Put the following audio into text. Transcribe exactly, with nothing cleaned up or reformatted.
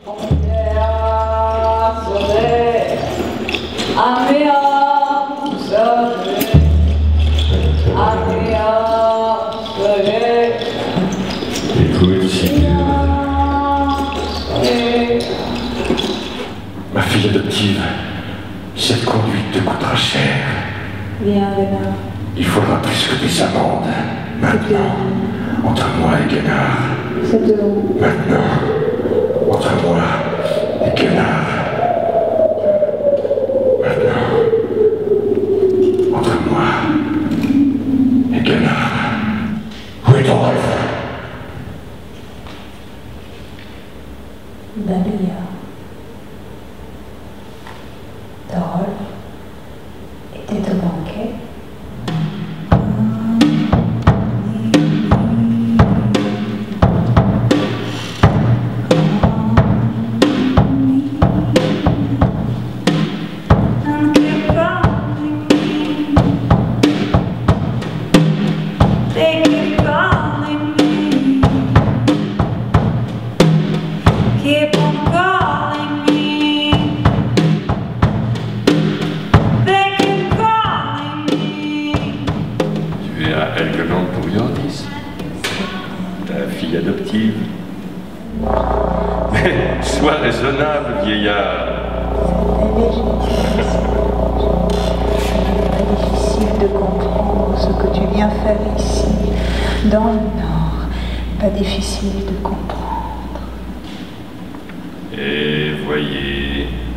Écoute, si tu... Ma fille adoptive, cette conduite te coûtera cher. Viens, Gunnar. Il faudra plus que des amendes. Maintenant, entre moi et Gunnar. C'est de où? Maintenant, entre moi et Gunnar. Maintenant, entre moi et Gunnar. Où est ton rêve? Dalia. Dorol était au banquet. Helgeland pour Yordis, ta fille adoptive. Mais sois raisonnable, vieillard. C'est très difficile de comprendre ce que tu viens faire ici, dans le Nord. Pas difficile de comprendre. Et voyez,